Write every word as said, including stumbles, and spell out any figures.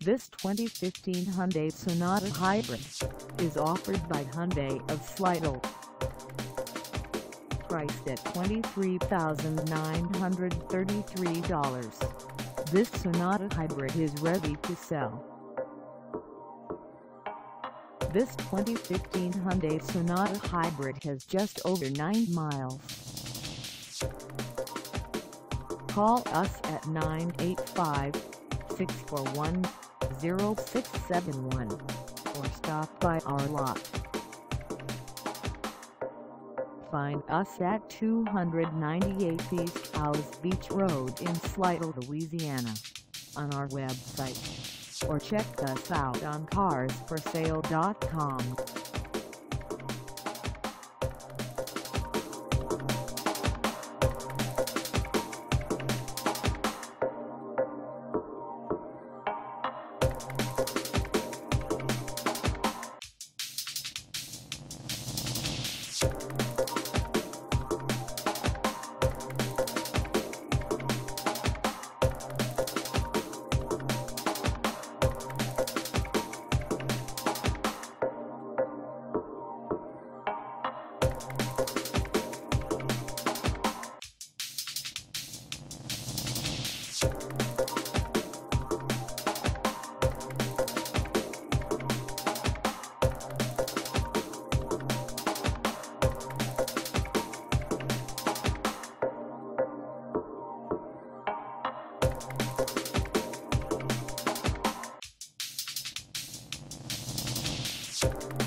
This twenty fifteen Hyundai Sonata Hybrid is offered by Hyundai Of Slidell. Priced at twenty-three thousand nine hundred thirty-three dollars, this Sonata Hybrid is ready to sell. This twenty fifteen Hyundai Sonata Hybrid has just over nine miles. Call us at nine eight five, six four one, zero six seven one or stop by our lot. Find us at two ninety-eight East Howze Beach Road in Slidell, Louisiana, on our website, or check us out on cars for sale dot com. You